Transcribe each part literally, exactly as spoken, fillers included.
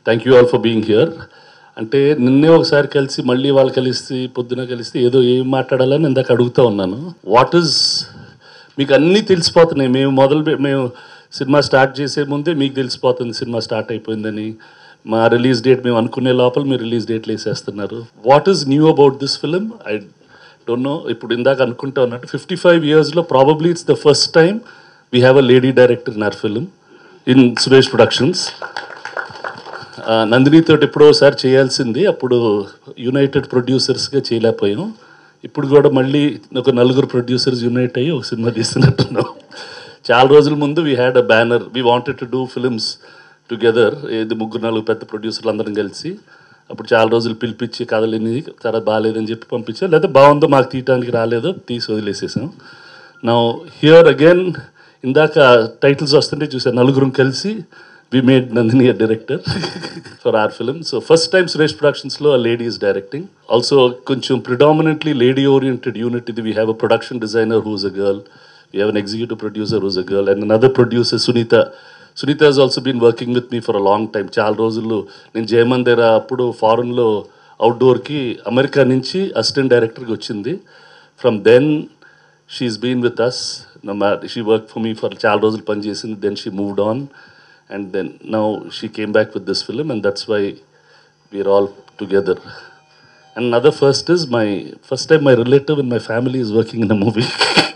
Thank you all for being here. అంటే నిన్నే ఒకసారి కలిసి మళ్ళీ వాళ్ళు కలిసి పొద్దున కలిసి ఏదో ఏం మాట్లాడాలని ఇందాక అడుగుతూ ఉన్నాను. వాట్ ఈజ్ మీకు అన్నీ తెలిసిపోతున్నాయి. మేము మొదలు మేము సినిమా స్టార్ట్ చేసే ముందే మీకు తెలిసిపోతుంది సినిమా స్టార్ట్ అయిపోయిందని. మా రిలీజ్ డేట్ మేము అనుకునే లోపల మీరు రిలీజ్ డేట్లు వేసేస్తున్నారు. What is new about this film? I don't know. ఇప్పుడు ఇందాక అనుకుంటా ఉన్నట్టు ఫిఫ్టీ ఫైవ్ ఇయర్స్లో probably it's the first time we have a lady director in our film in Suresh productions. నందినితో ఎప్పుడోసారి చేయాల్సింది, అప్పుడు యునైటెడ్ ప్రొడ్యూసర్స్గా చేయలేకపోయాం. ఇప్పుడు కూడా మళ్ళీ ఒక నలుగురు ప్రొడ్యూసర్స్ యునైట్ అయ్యి ఒక సినిమా తీస్తున్నట్టున్నాం. చాలా రోజుల ముందు we had a banner, we wanted to do films together. ఇది ముగ్గురు నాలుగు పెద్ద ప్రొడ్యూసర్లు అందరం కలిసి అప్పుడు చాలా రోజులు పిలిపించి కథలేని తర్వాత బాగాలేదని చెప్పి పంపించాం. లేదా బాగుందో మాకు తీయటానికి రాలేదో తీసి వదిలేసేసాం. నా హియర్ అగైన్ ఇందాక టైటిల్స్ వస్తుంటే చూసాను, నలుగురం కలిసి we made Nandini a director for our film. So first time Suresh Productions lo a lady is directing. Also koncham predominantly lady oriented unit idi. We have a production designer who's a girl. We have an executive producer who's a girl and another producer Sunita. Sunita has also been working with me for a long time. Chaal రోజుల్లో నేను జయమందిర అప్పుడు ఫారెన్లో అవుట్డోర్కి America నుంచి assistant డైరెక్టర్కి వచ్చింది. From then she is been with us. She work for me for చాలా రోజులు పనిచేసింది. దెన్ షీ మూవ్డ్ ఆన్. And then now she came back with this film and that's why we're all together. And another first is my first time my relative in my family is working in a movie.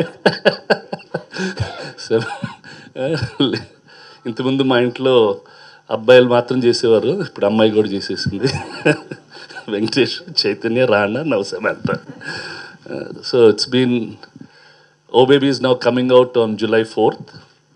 So ఇంతకుముందు మా ఇంట్లో అబ్బాయిలు మాత్రం చేసేవారు, ఇప్పుడు అమ్మాయి కూడా చేసేసింది. వెంకటేష్, చైతన్య, రాణా, నవ్ Samantha. So it's been Oh Baby is now coming out on July fourth.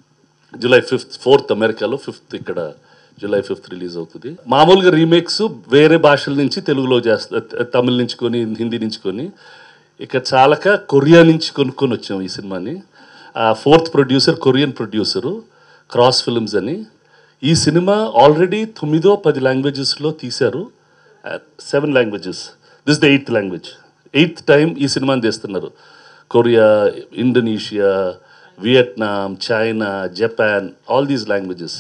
July fifth fourth అమెరికాలో, ఫిఫ్త్ ఇక్కడ జూలై ఫిఫ్త్ రిలీజ్ అవుతుంది. మామూలుగా రీమేక్స్ వేరే భాషల నుంచి తెలుగులో చేస్తారు, తమిళ నుంచి కొని హిందీ నుంచి కొని. ఇక్కడ చాలక కొరియా నుంచి కొనుక్కొని వచ్చాం ఈ సినిమాని. Fourth producer Korean producer, cross films అని. ఈ సినిమా ఆల్రెడీ తొమ్మిదో పది లాంగ్వేజెస్లో తీశారు. Seven languages, this the eighth language. Eighth time ఈ సినిమాని తీస్తున్నారు. Korea, Indonesia, Vietnam, China, Japan, all these languages.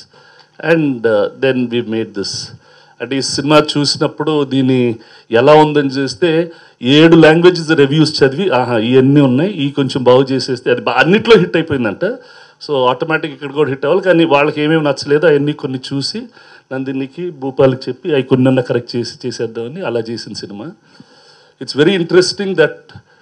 And uh, then we made this. అంటే ఈ సినిమా చూసినప్పుడు దీన్ని ఎలా ఉందని చూస్తే ఏడు లాంగ్వేజెస్ రివ్యూస్ చదివి ఆహా ఇవన్నీ ఉన్నాయి, ఈ కొంచెం బాగు చేసేస్తే అది అన్నిట్లో హిట్ అయిపోయిందంట. సో ఆటోమేటిక్ ఇక్కడ కూడా హిట్ అవ్వాలి. కానీ వాళ్ళకి ఏమేమి నచ్చలేదు అవన్నీ కొన్ని చూసి నందినికి భూపాల్కి చెప్పి అవి కొన్ని కరెక్ట్ చేసి చేసేద్దామని అలా చేసిన సినిమా. It's very interesting that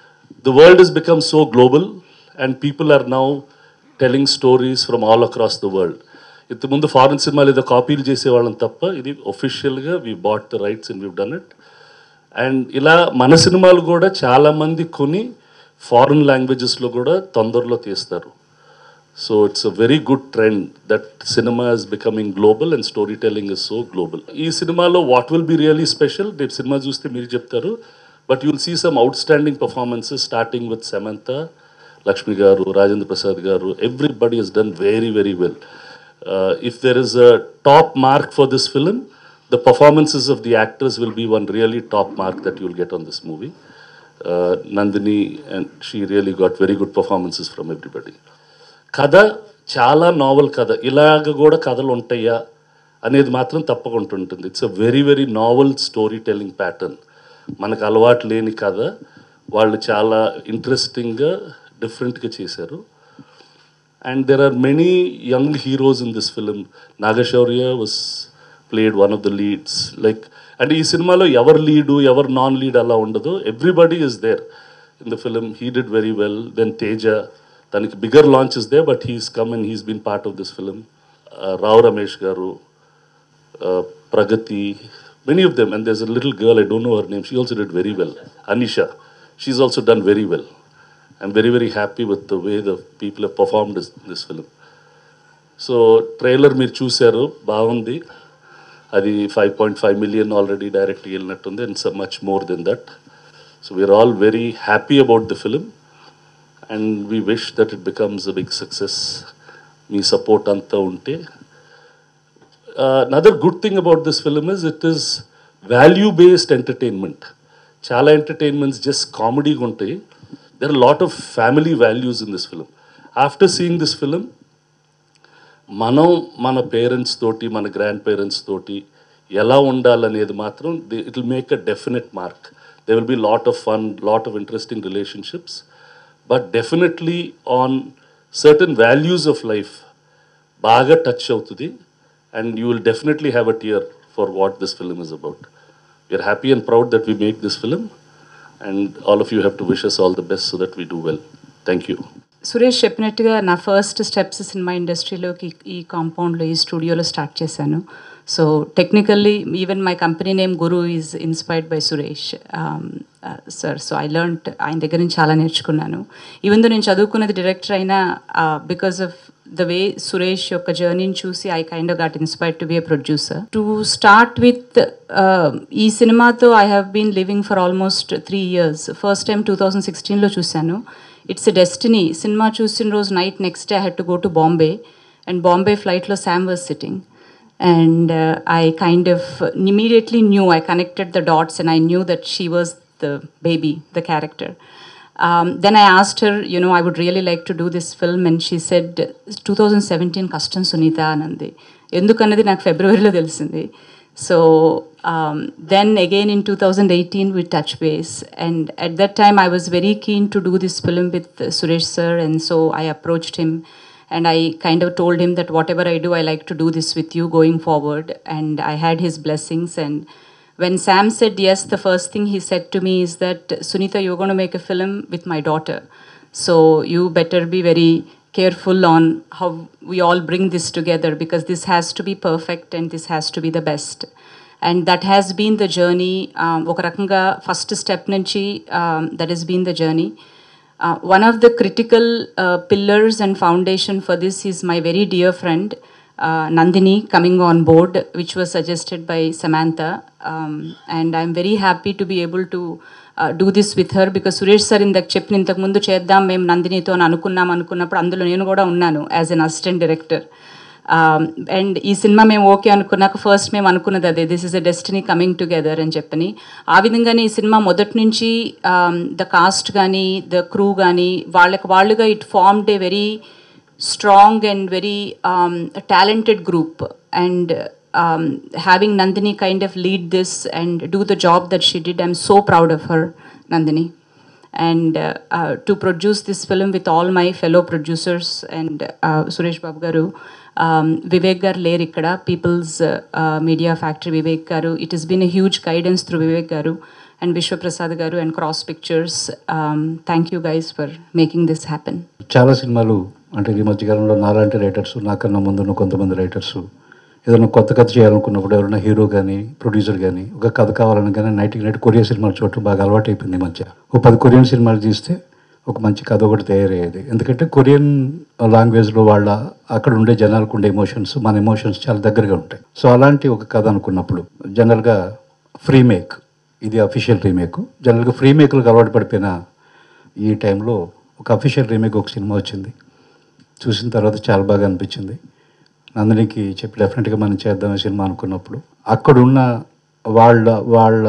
the world has become so global and people are now telling stories from all across the world. ఇంతకుముందు ఫారెన్ సినిమాలు ఏదో కాపీలు చేసేవాళ్ళం తప్ప ఇది ఒఫిషియల్గా we bought the rights and we've done it. And ఇలా మన సినిమాలు కూడా చాలామంది కొని ఫారెన్ లాంగ్వేజెస్లో కూడా తొందరలో తీస్తారు. So it's a very good trend that cinema is becoming global and story telling is so global. ఈ సినిమాలో what will be really special రేపు సినిమా చూస్తే మీరు చెప్తారు. But you will see some outstanding performances starting with Samantha, Lakshmi garu, Rajendra Prasad garu, everybody has done very, very well. Uh, if there is a top mark for this film, the performances of the actors will be one really top mark that you will get on this movie. Uh, Nandini, and she really got very good performances from everybody. Kada, chala novel kada. Ilaga goda kadalu untaya అనేది మాత్రం తప్పకుండా ఉంటుంది. It's a very very novel story telling pattern. మనకు అలవాటు లేని కథ వాళ్ళు చాలా ఇంట్రెస్టింగ్గా డిఫరెంట్గా చేశారు. And there are many young heroes in this film. Naga Shaurya was played one of the leads. Like అంటే ఈ సినిమాలో ఎవరు లీడు ఎవరు నాన్ లీడ్ అలా ఉండదు. Everybody is there in the film. He did very well. Then Teja, తనకి bigger launch is they but he's come and he's been part of this film. Rao Ramesh garu, Pragathi, many of them. And there's a little girl, I don't know her name, she also did very well. Anisha, she's also done very well. I'm very very happy with the way the people have performed this, this film. So trailer మీరు చూశారు, బాగుంది. అది five point five million already డైరెక్ట్గా వెళ్ళినట్టుంది and so much more than that. So we're all very happy about the film and we wish that it becomes a big success. మీ support అంతా ఉంటే. Uh, another good thing about this film is it is value-based entertainment. Chala entertainments just comedy guntayi. There are a lot of family values in this film. After seeing this film, manam mana parents toti, mana grandparents toti ఎలా ఉండాలనేది మాత్రం it will make a definite mark. They will be lot of fun, lot of interesting relationships, but definitely on certain values of life బాగా touch అవుతుంది. And you will definitely have a tear for what this film is about. We're happy and proud that we make this film, and all of you have to wish us all the best so that we do well. Thank you. Suresh చెప్పినట్టుగా నా first steps cinema ఇండస్ట్రీలోకి ఈ కాంపౌండ్లో, ఈ స్టూడియోలో start చేశాను. So technically even my company name Guru is inspired by Suresh sir. So I learnt, ఆయన దగ్గర నుంచి చాలా నేర్చుకున్నాను. ఈవెన్ దో నేను చదువుకున్నది డైరెక్టర్ అయినా, because of the way Suresh యొక్క జర్నీని చూసి I kind of got inspired to be a producer. To start with ఈ సినిమాతో I have been living for almost three years. First time two thousand సిక్స్టీన్లో చూశాను. It's a destiny. సినిమా చూసిన రోజు night next day I had to go to Bombay, and Bombay ఫ్లైట్లో Sam was sitting. And uh, I kind of immediately knew, I connected the dots and I knew that she was the baby, the character. Um, then I asked her, you know, I would really like to do this film, and she said, twenty seventeen Kastam Sunita anandi. Endukannadi నాకు ఫిబ్రవరిలో తెలిసింది. So um, then again in two thousand eighteen we touch base, and at that time I was very keen to do this film with Suresh sir, and so I approached him. And I kind of told him that whatever I do, I like to do this with you going forward. And I had his blessings. And when Sam said yes, the first thing he said to me is that, Sunita, you're going to make a film with my daughter. So you better be very careful on how we all bring this together, because this has to be perfect and this has to be the best. And that has been the journey. Oka rakanga first step nunchi that has been the journey. Uh, one of the critical uh, pillars and foundation for this is my very dear friend uh, Nandini coming on board, which was suggested by Samantha, um, and I'm very happy to be able to uh, do this with her, because Suresh sir indak cheppina intaku mundu cheddam mem Nandini tho anukunnam anukunnappudu andulo nenu kuda unnanu as an assistant director. And ఈ cinema మేము okay అనుకున్నాక first మేము అనుకున్నది అదే, this is a destiny coming together అని చెప్పని. ఆ విధంగానే ఈ సినిమా మొదటి నుంచి ద కాస్ట్ కానీ ద క్రూ కానీ వాళ్ళకి వాళ్ళుగా it formed a very strong and very talented group, and um, having Nandini kind of lead this and do the job that she did, I'm so proud of her, Nandini. And uh, uh, to produce this film with all my fellow producers and uh, Suresh Babu garu, um, Vivek gar layer ikkada, People's uh, uh, Media Factory Vivek garu, it has been a huge guidance through Vivek garu and Vishwa Prasad garu and Cross Pictures. Um, thank you guys for making this happen. చాలా సినిమాలు అంటే ఈ మధ్యకాలంలో నాలాంటి writers, నాకన్నా ముందున్న కొంతమంది writers ఏదైనా కొత్త కథ చేయాలనుకున్నప్పుడు ఎవరైనా హీరో కానీ ప్రొడ్యూసర్ కానీ ఒక కథ కావాలని కానీ నైట్కి నైట్ కొరియన్ సినిమాలు చూడటం బాగా అలవాటు అయిపోయింది. ఈ మధ్య ఒక పది కొరియన్ సినిమాలు తీస్తే ఒక మంచి కథ ఒకటి తయారయ్యేది. ఎందుకంటే కొరియన్ లాంగ్వేజ్లో వాళ్ళ అక్కడ ఉండే జనాలకు ఉండే ఎమోషన్స్ మన ఎమోషన్స్ చాలా దగ్గరగా ఉంటాయి. సో అలాంటి ఒక కథ అనుకున్నప్పుడు జనరల్గా ఫ్రీ మేక్, ఇది అఫీషియల్ రీమేక్. జనరల్గా ఫ్రీ మేక్లకు అలవాటు పడిపోయిన ఈ టైంలో ఒక అఫీషియల్ రీమేక్ ఒక సినిమా వచ్చింది. చూసిన తర్వాత చాలా బాగా అనిపించింది. నందినికి చెప్పి డెఫినెట్గా మనం చేద్దాం ఈ సినిమా అనుకున్నప్పుడు అక్కడున్న వాళ్ళ వాళ్ళ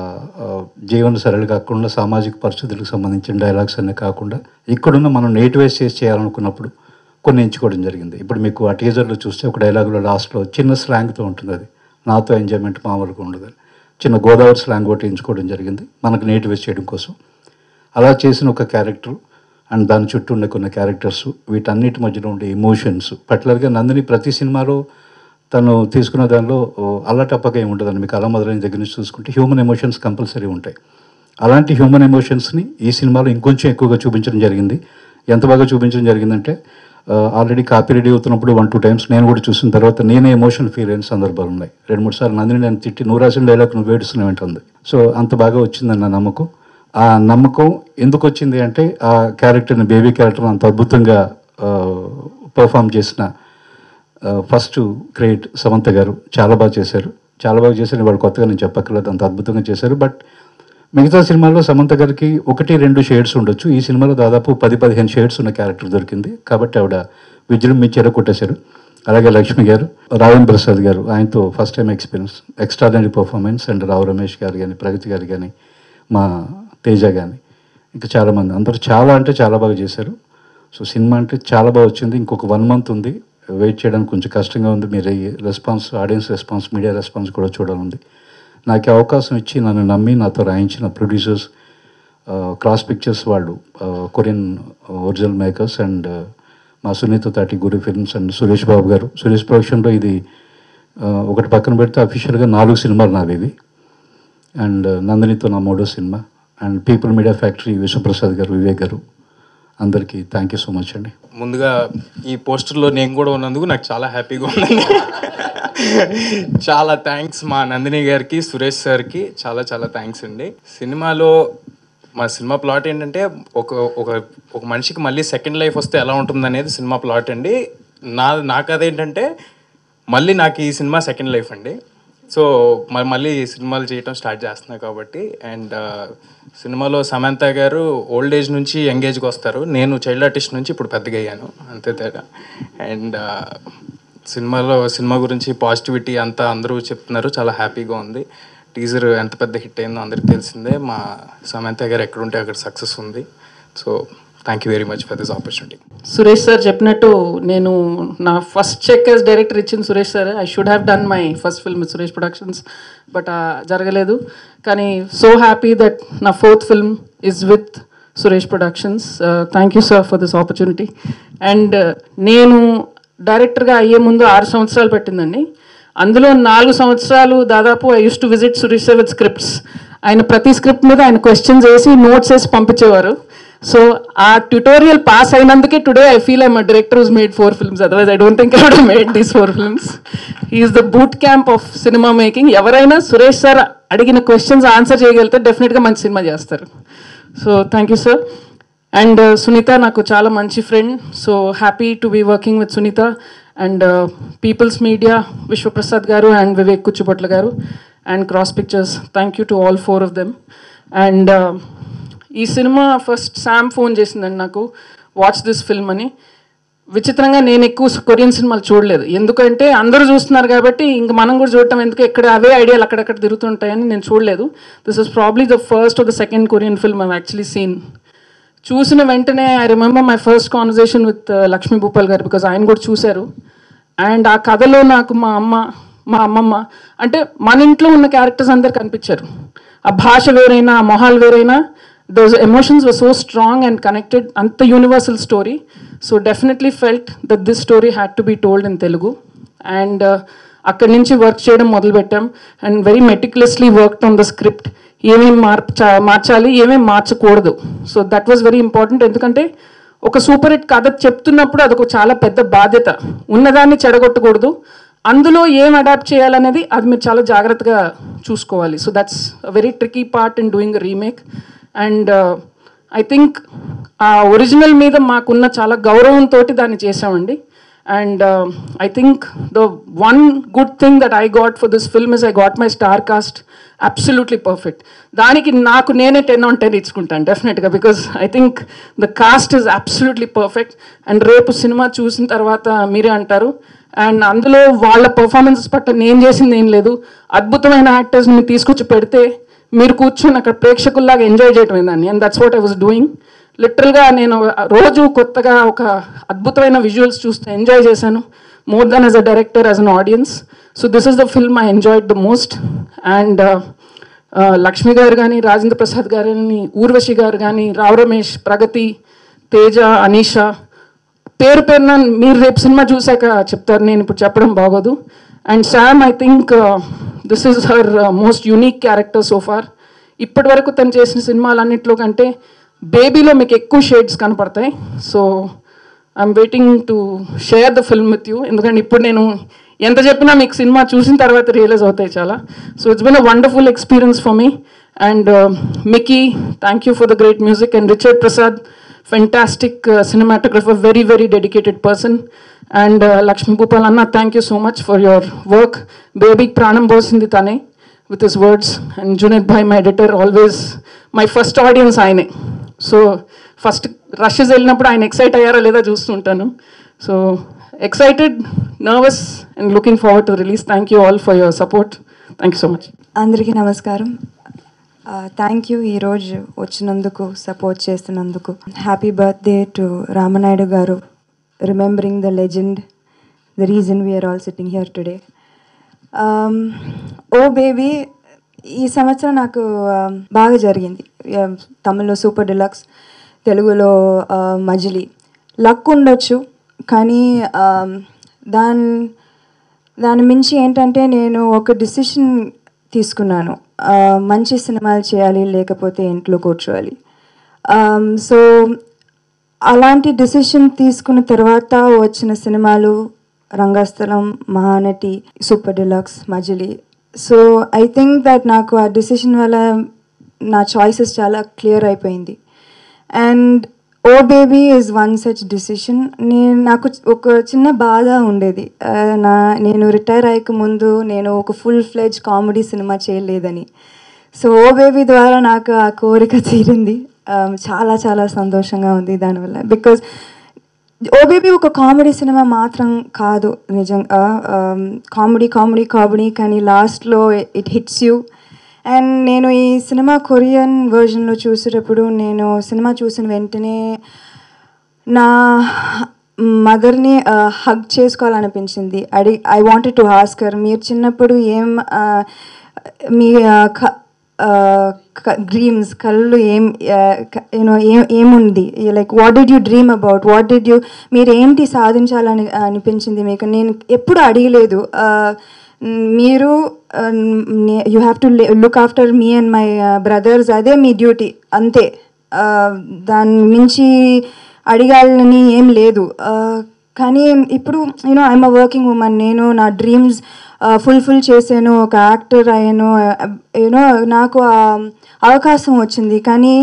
జీవన సరళిగా అక్కడున్న సామాజిక పరిస్థితులకు సంబంధించిన డైలాగ్స్ అన్నీ కాకుండా ఇక్కడున్న మనం నేటివైజ్ చేసి చేయాలనుకున్నప్పుడు కొన్ని ఎంచుకోవడం జరిగింది. ఇప్పుడు మీకు ఆ టీజర్లో చూస్తే ఒక డైలాగులో లాస్ట్లో చిన్న స్లాంగ్తో ఉంటుంది, అది నాతో ఎంజాయ్మెంట్ మామూలుగా ఉండదు. చిన్న గోదావరి స్లాంగ్ ఒకటి ఎంచుకోవడం జరిగింది మనకు నేటివైజ్ చేయడం కోసం. అలా చేసిన ఒక క్యారెక్టర్ అండ్ దాని చుట్టూ ఉండే కొన్ని క్యారెక్టర్స్, వీటన్నిటి మధ్యలో ఉండే ఎమోషన్స్. పర్టికులర్గా నందిని ప్రతి సినిమాలో తను తీసుకున్న దానిలో అల్లటప్పగా ఏమి ఉంటుందని మీకు అలా మొదలైన దగ్గర నుంచి చూసుకుంటే హ్యూమన్ ఎమోషన్స్ కంపల్సరీ ఉంటాయి. అలాంటి హ్యూమన్ ఎమోషన్స్ని ఈ సినిమాలో ఇంకొంచెం ఎక్కువగా చూపించడం జరిగింది. ఎంత బాగా చూపించడం జరిగిందంటే ఆల్రెడీ కాపీ రెడీ అవుతున్నప్పుడు వన్ టూ టైమ్స్ నేను కూడా చూసిన తర్వాత నేనే ఎమోషన్ ఫీల్ అయిన సందర్భాలు ఉన్నాయి. రెండు మూడు సార్లు నందిని నేను తిట్టి నువ్వు రాసిన డైలాగ్ నువ్వు వేడుస్తున్నావు ఉంటుంది. సో అంత బాగా వచ్చిందని నా నమ్మకం. ఆ నమ్మకం ఎందుకు వచ్చింది అంటే ఆ క్యారెక్టర్ని, బేబీ క్యారెక్టర్ని అంత అద్భుతంగా పర్ఫామ్ చేసిన ఫస్ట్ క్రియేట్ సమంత గారు చాలా బాగా చేశారు. చాలా బాగా చేశారు. వాడు కొత్తగా నేను చెప్పక్కర్లేదు, అంత అద్భుతంగా చేశారు. బట్ మిగతా సినిమాల్లో సమంత గారికి ఒకటి రెండు షేడ్స్ ఉండొచ్చు, ఈ సినిమాలో దాదాపు పది పదిహేను షేడ్స్ ఉన్న క్యారెక్టర్ దొరికింది. కాబట్టి ఆవిడ విజృంభించారో కొట్టేశారు. అలాగే లక్ష్మి గారు, రాజేంద్ర ప్రసాద్ గారు, ఆయనతో first time experience, extraordinary performance. And Rao Ramesh garu కానీ, ప్రగతి గారు కానీ, మా తేజ కానీ, ఇంకా చాలామంది అందరూ చాలా అంటే చాలా బాగా చేశారు. సో సినిమా అంటే చాలా బాగా వచ్చింది. ఇంకొక వన్ మంత్ ఉంది వెయిట్ చేయడానికి కొంచెం కష్టంగా ఉంది. మీరు response, audience response, media response కూడా చూడాలండి. నాకు అవకాశం ఇచ్చి నన్ను నమ్మి నాతో రాయించిన ప్రొడ్యూసర్స్, క్రాస్ పిక్చర్స్ వాళ్ళు, కొరియన్ ఒరిజినల్ మేకర్స్ అండ్ మా సునీత తాటి గురు ఫిల్మ్స్ అండ్ సురేష్ బాబు గారు. సురేష్ ప్రొడక్షన్లో ఇది ఒకటి పక్కన పెడితే అఫీషియల్గా నాలుగు సినిమాలు నావి ఇవి. అండ్ నందినితో నా మూడో సినిమా. And People Media Factory Vishwaprasad garu, Vivek గారు, అందరికీ థ్యాంక్ యూ సో మచ్ అండి. ముందుగా ఈ పోస్టర్లో నేను కూడా ఉన్నందుకు నాకు చాలా హ్యాపీగా ఉందండి. చాలా థ్యాంక్స్ మా నందిని గారికి, సురేష్ సార్కి చాలా చాలా థ్యాంక్స్ అండి. సినిమాలో మా సినిమా ప్లాట్ ఏంటంటే ఒక ఒక ఒక మనిషికి మళ్ళీ సెకండ్ లైఫ్ వస్తే ఎలా ఉంటుంది అనేది సినిమా ప్లాట్ అండి. నా నాకు అదేంటంటే మళ్ళీ నాకు ఈ సినిమా సెకండ్ లైఫ్ అండి. సో మళ్ళీ సినిమాలు చేయటం స్టార్ట్ చేస్తున్నా కాబట్టి. అండ్ సినిమాలో సమంత గారు ఓల్డ్ ఏజ్ నుంచి యంగ్ ఏజ్కి వస్తారు. నేను చైల్డ్ ఆర్టిస్ట్ నుంచి ఇప్పుడు పెద్దగా అయ్యాను, అంతే తేడా. అండ్ సినిమాలో సినిమా గురించి పాజిటివిటీ అంతా అందరూ చెప్తున్నారు, చాలా హ్యాపీగా ఉంది. టీజర్ ఎంత పెద్ద హిట్ అయిందో అందరికీ తెలిసిందే. మా సమంత గారు ఎక్కడుంటే అక్కడ సక్సెస్ ఉంది. So thank you very much for this opportunity. Suresh sir చెప్పినట్టు నేను నా ఫస్ట్ చెక్ యాజ్ డైరెక్టర్ ఇచ్చింది Suresh sir. I should have done my first film with Suresh Productions, but జరగలేదు. కానీ సో హ్యాపీ దట్ నా fourth film is with Suresh Productions. Thank you sir for this opportunity. And నేను డైరెక్టర్గా అయ్యే ముందు ఆరు సంవత్సరాలు పట్టిందండి. అందులో నాలుగు సంవత్సరాలు దాదాపు I use to visit Suresh sir with scripts. ఆయన ప్రతి స్క్రిప్ట్ మీద ఆయన క్వశ్చన్స్ వేసి నోట్స్ వేసి పంపించేవారు. సో ఆ ట్యూటోరియల్ పాస్ అయినందుకే today I feel I'm a director who's made four films. Otherwise I don't think I would have made these four films. He's the boot camp of cinema making. ఎవరైనా Suresh sir అడిగిన questions answer చేయగలిగితే డెఫినెట్గా మంచి cinema చేస్తారు. So thank you sir. And Sunitha నాకు చాలా మంచి friend. So happy to be working with Sunitha. And People's Media Vishwaprasad garu and Vivek Kuchibhotla garu and Cross Pictures, thank you to all four of them. And ఈ cinema first Sam phone చేసిందండి నాకు, watch this film అని. విచిత్రంగా నేను ఎక్కువ కొరియన్ సినిమాలు చూడలేదు, ఎందుకంటే అందరూ చూస్తున్నారు కాబట్టి ఇంక మనం కూడా చూడటం ఎందుకు, ఎక్కడ అవే ఐడియాలు అక్కడక్కడ తిరుగుతుంటాయని నేను చూడలేదు. This is probably the first of the second Korean film I've actually seen. చూసిన వెంటనే I remember my first conversation with Lakshmi Bhupal garu, because ఆయన కూడా చూశారు. అండ్ ఆ కథలో నాకు మా అమ్మ, మా అమ్మమ్మ, అంటే మన ఇంట్లో ఉన్న క్యారెక్టర్స్ అందరు కనిపించారు. ఆ భాష వేరైనా, ఆ మొహాలు వేరైనా, those emotions were so strong and connected, and the universal story. So definitely felt that this story had to be told in Telugu. And akkadi nunchi work cheyadam modalu pettam and very meticulously worked on the script. ఏమేమి మార్చా మార్చాలి ఏమేమి మార్చకూడదు. So that was very important. ఎందుకంటే ఒక super hit కథ చెప్తున్నప్పుడు అదొక చాలా పెద్ద బాధ్యత. ఉన్నదాన్ని చెడగొట్టకూడదు, అందులో ఏం అడాప్ట్ చేయాలనేది అది మీరు చాలా జాగ్రత్తగా చూసుకోవాలి. So that's a very tricky part in doing a remake. And I think ఆ ఒరిజినల్ మీద మాకున్న చాలా గౌరవంతో దాన్ని చేసామండి. And I think the one good thing that I got for this film is I got my star cast absolutely perfect. దానికి నాకు నేనే టెన్ ఆన్ టెన్ ఇచ్చుకుంటాను డెఫినెట్గా, because I think the cast is absolutely perfect. And రేపు cinema చూసిన తర్వాత మీరే అంటారు. అండ్ అందులో వాళ్ళ పర్ఫార్మెన్సెస్ పట్ల నేను చేసింది ఏం లేదు, అద్భుతమైన యాక్టర్స్ని మీరు తీసుకొచ్చి పెడితే మీరు కూర్చొని అక్కడ ప్రేక్షకుల్లాగా ఎంజాయ్ చేయటం దాన్ని. And that's what I was doing. లిటరల్గా నేను రోజు కొత్తగా ఒక అద్భుతమైన విజువల్స్ చూస్తూ ఎంజాయ్ చేశాను, more than as a director, as an audience. So this is the film I enjoyed the most. And Lakshmi garu కానీ, రాజేంద్ర ప్రసాద్ గారు కానీ, ఊర్వశి గారు కానీ, రావ్ రమేష్, ప్రగతి, తేజ, అనీషా, పేరు పేరున మీరు రేపు సినిమా చూశాక చెప్తారు, నేను ఇప్పుడు చెప్పడం బాగోదు. And Sam, I think this is her most unique character so far. ఇప్పటి వరకు తను చేసిన సినిమాలన్నింటిలో కంటే బేబీలో మీకు ఎక్కువ షేడ్స్ కనపడతాయి. So I'm waiting to share the film with you, ఎందుకంటే ఇప్పుడు నేను ఎంత చెప్పినా మీకు సినిమా చూసిన తర్వాత రియలైజ్ అవుతాయి చాలా. So it's been a wonderful experience for me. And Mickey, thank you for the great music. And Richard Prasad, fantastic uh, cinematographer, very very dedicated person. And uh, Lakshmi Bhupal Anna, thank you so much for your work. Baby pranam bosindi tane with his words. And Junaid bhai, my editor, always my first audience ayane. So first rushes ellinappudu ayana excite ayyara leda chustuntanu. So excited, nervous and looking forward to the release. Thank you all for your support. Thank you so much. Andariki namaskaram. Thank you ఈరోజు వచ్చినందుకు, support చేస్తున్నందుకు. Happy birthday to Ramanaidu garu, remembering the legend the reason we are all sitting here today. Um, oh baby, ఈ సంవత్సరం నాకు బాగా జరిగింది. తమిళ్లో super deluxe, తెలుగులో మజిలీ. లక్ ఉండొచ్చు, కానీ దాని దాని మించి ఏంటంటే నేను ఒక డిసిషన్ తీసుకున్నాను. మంచి సినిమాలు చేయాలి, లేకపోతే ఇంట్లో కూర్చోవాలి. సో అలాంటి డిసిషన్ తీసుకున్న తర్వాత వచ్చిన సినిమాలు Rangasthalam, Mahanati, Super Deluxe, Majili. So I think that నాకు ఆ డిసిషన్ వల్ల నా చాయిసెస్ చాలా క్లియర్ అయిపోయింది. And Oh Baby is one such decision. నేను నాకు ఒక చిన్న బాధ ఉండేది, నా నేను రిటైర్ అయ్యక ముందు నేను ఒక ఫుల్ ఫ్లెడ్జ్ కామెడీ సినిమా చేయలేదని. సో ఓ బేబీ ద్వారా నాకు ఆ కోరిక తీరింది. చాలా చాలా సంతోషంగా ఉంది దానివల్ల. బికాజ్ ఓ బేబీ ఒక కామెడీ సినిమా మాత్రం కాదు, నిజంగా కామెడీ కామెడీ కామెడీ కానీ లాస్ట్లో ఇట్ హిట్స్ యూ. అండ్ నేను ఈ సినిమా కొరియన్ వర్జన్లో చూసేటప్పుడు నేను సినిమా చూసిన వెంటనే నా మదర్ని హగ్ చేసుకోవాలనిపించింది. అడి ఐ వాంటెడ్ టు ఆస్కర్, మీరు చిన్నప్పుడు ఏం మీ డ్రీమ్స్ కళ్ళు ఏం యూనో ఏం ఏముంది, like what did you dream about, what did you మీరు ఏంటి సాధించాలని అనిపించింది మీకు? నేను ఎప్పుడు అడగలేదు. మీరు you have to look after me and my brothers, అదే మీ డ్యూటీ అంతే. దాని మించి అడగాలని ఏం లేదు. కానీ ఇప్పుడు you know I'm a working women, నేను నా డ్రీమ్స్ ఫుల్ఫిల్ చేశాను, ఒక యాక్టర్ అయ్యాను. యూనో నాకు అవకాశం వచ్చింది. కానీ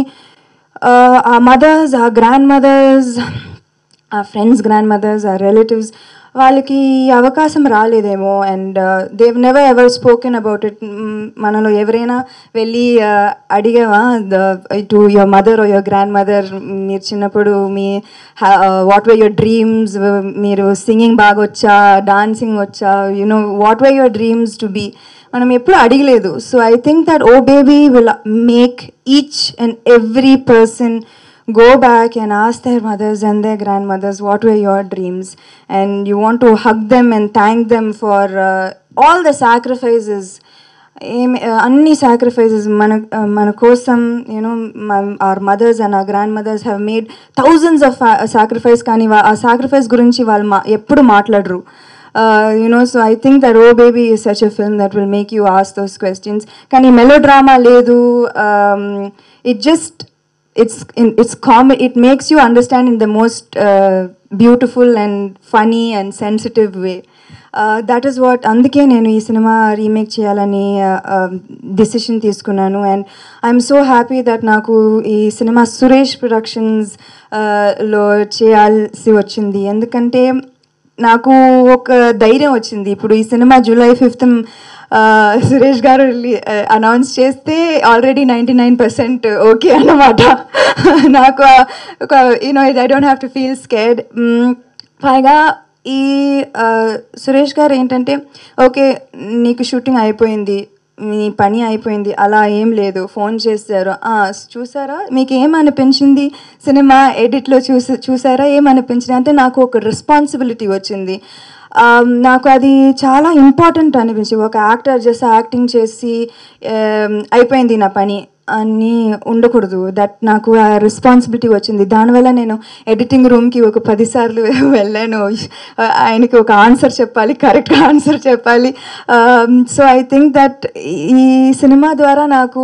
ఆ మదర్స్, ఆ గ్రాండ్ మదర్స్, ఆ ఫ్రెండ్స్ గ్రాండ్ మదర్స్, ఆ రిలేటివ్స్, వాళ్ళకి అవకాశం రాలేదేమో. And they've never ever spoken about it. మనలో ఎవరైనా వెళ్ళి అడిగావా to your mother or your grandmother, మీరు చిన్నప్పుడు మీ వాట్ వర్ యువర్ డ్రీమ్స్, మీరు సింగింగ్ బాగా వచ్చా, డాన్సింగ్ వచ్చా, you know what were your dreams to be, మనం ఎప్పుడు అడగలేదు. So I think that Oh Baby will make each and every person go back and ask their mothers and their grandmothers what were your dreams, and you want to hug them and thank them for uh, all the sacrifices. Anni sacrifices mana mana kosam, you know, our mothers and our grandmothers have made thousands of uh, sacrifice, kani aa sacrifice gurinchi vallu eppudu maatladru. Uh, you know, so I think that Oh Baby is such a film that will make you ask those questions. Kani melodrama ledu, um, it just it's in, it's com- it makes you understand in the most uh, beautiful and funny and sensitive way. Uh, that is what అందుకే నేను ఈ సినిమా remake చేయాలని decision తీసుకున్నాను. And I'm so happy that నాకు ఈ cinema Suresh productions లో చేయాల్సి వచ్చింది. ఎందుకంటే నాకు ఒక ధైర్యం వచ్చింది. ఇప్పుడు ఈ cinema July fifth Suresh garu announce చేస్తే already ninety nine percent okay అన్నమాట. నాకు ఒక you know I don't have to feel scared. పైగా ఈ సురేష్ గారు ఏంటంటే, ఓకే నీకు షూటింగ్ అయిపోయింది, మీ పని అయిపోయింది, అలా ఏం లేదు, ఫోన్ చేశారు, చూసారా మీకు ఏమనిపించింది, సినిమా ఎడిట్లో చూసి చూసారా ఏమనిపించింది అంటే నాకు ఒక రెస్పాన్సిబిలిటీ వచ్చింది. నాకు అది చాలా ఇంపార్టెంట్ అనిపించింది. ఒక యాక్టర్ జస్ట్ యాక్టింగ్ చేసి అయిపోయింది నా పని అని ఉండకూడదు. దట్ నాకు ఆ రెస్పాన్సిబిలిటీ వచ్చింది. దానివల్ల నేను ఎడిటింగ్ రూమ్కి ఒక పదిసార్లు వెళ్ళాను. ఆయనకి ఒక ఆన్సర్ చెప్పాలి, కరెక్ట్ ఆన్సర్ చెప్పాలి. సో ఐ థింక్ దట్ ఈ సినిమా ద్వారా నాకు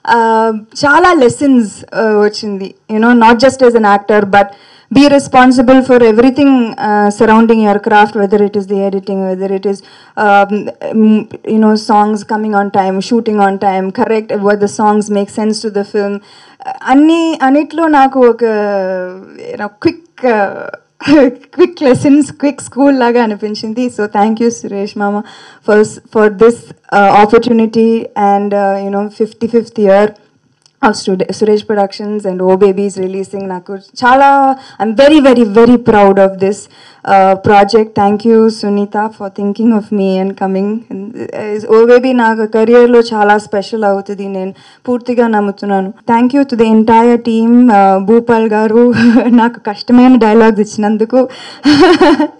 చాలా లెసన్స్ వచ్చింది. You know not just as an actor but be responsible for everything uh, surrounding your craft, whether it is the editing, whether it is um, you know songs coming on time, shooting on time, correct what the songs make sense to the film. Anni anitlo naku oka you know quick uh, quick lessons, quick school laga anipinchindi. So thank you Suresh mama for for this uh, opportunity and uh, you know fifty-fifth year of Suresh Productions and Oh Baby is releasing. Naku chala I'm very very very proud of this uh, project. Thank you Sunita for thinking of me and coming. And, uh, Oh Baby na career lo chala special avutadi nen పూర్తిగా నమ్ముతున్నాను. Thank you to the entire team. Bhupal garu నాకు కష్టమైన dialogues ఇచ్చినందుకు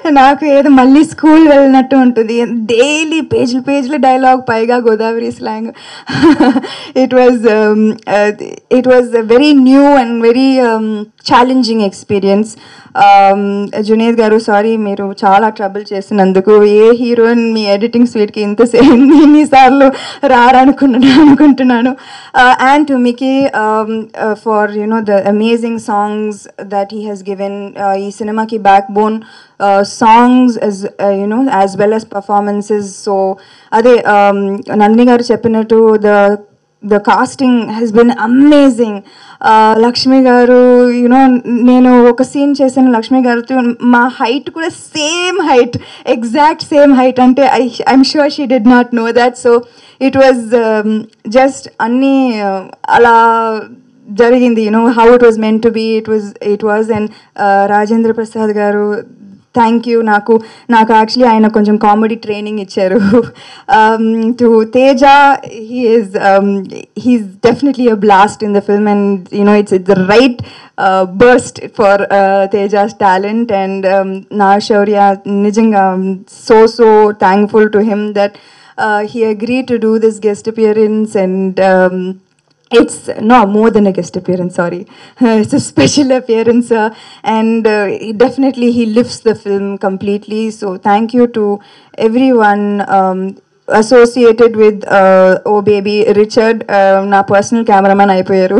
నాకు ఏదో మళ్ళీ school వెళ్ళినట్టు ఉంటుంది. డైలీ పేజీలు పేజీలు డైలాగ్, పైగా Godavari slang. It was it was very new and very challenging experience. Juned garu, sorry మీరు చాలా ట్రబుల్ చేసినందుకు. ఏ హీరోయిన్ మీ ఎడిటింగ్ స్వీట్కి ఇంత ఇన్నిసార్లు రారనుకున్నాను అనుకుంటున్నాను. And to Mickey for you know the amazing songs that he has given. ఈ సినిమాకి backbone songs as uh, you know as well as performances. So అదే నందిని గారు చెప్పినట్టు the the casting has been amazing. Lakshmi గారు, యునో నేను ఒక scene చేశాను లక్ష్మి గారితో, మా హైట్ కూడా same height, exact same height. అంటే I I'm sure she did not know that. So it was just అన్నీ అలా జరిగింది, you know how it was meant to be. It was it was and Rajendra Prasad garu, thank you. నాకు నాకు actually ఆయన కొంచెం comedy training ఇచ్చారు. To Teja, he is he's definitely a blast in the film and you know it's it's the right burst for Tejas talent. And నా శౌర్య, నిజంగా so so thankful to him that he agree to do this guest appearance. And it's no more than a guest appearance, sorry. It's a special appearance, uh, and uh, he definitely he lifts the film completely. So thank you to everyone um, associated with uh, oh baby Richard, uh, na personal cameraman అయిపోయారు.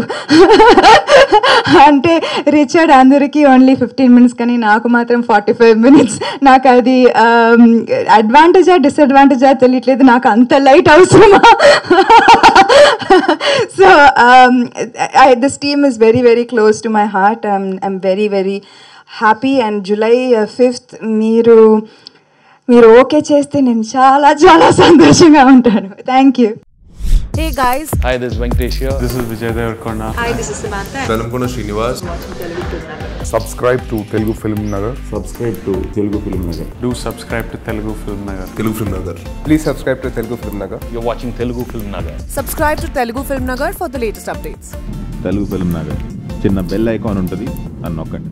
అంటే Richard అందరికీ only fifteen minutes కానీ నాకు మాత్రం forty five minutes. నాకు అది అడ్వాంటేజా డిసడ్వాంటేజా తెలియట్లేదు, నాకు అంత లైట్ అవసరమా. So this team is very very close to my heart. I'm I'm very very happy. And July fifth మీరు మీరు ఓకే చేస్తే నేను చాలా చాలా సంతోషంగా ఉంటాను. Thank you. Hey guys. Hi, this is Venkatesh here. This is Vijay Devarkonda. Hi, this is Samantha. Velamkonda Srinivas. Subscribe to Telugu Film Nagar. Subscribe to Telugu Film Nagar. Do subscribe to Telugu Film Nagar. Telugu Film Nagar. Please subscribe to Telugu Film Nagar. You're watching Telugu Film Nagar. Subscribe to Telugu Film Nagar for the latest updates. Telugu Film Nagar. చిన్న bell icon ఉంటుంది, అని నొక్కండి.